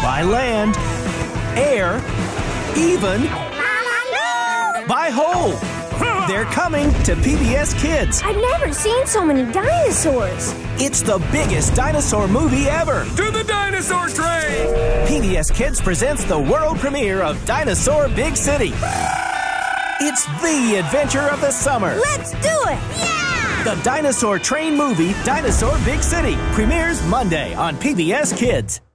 by land, air, even by hole. They're coming to PBS Kids. I've never seen so many dinosaurs. It's the biggest dinosaur movie ever. To the dinosaur train! PBS Kids presents the world premiere of Dinosaur Big City. It's the adventure of the summer. Let's do it! Yeah! The Dinosaur Train movie, Dinosaur Big City, premieres Monday on PBS Kids.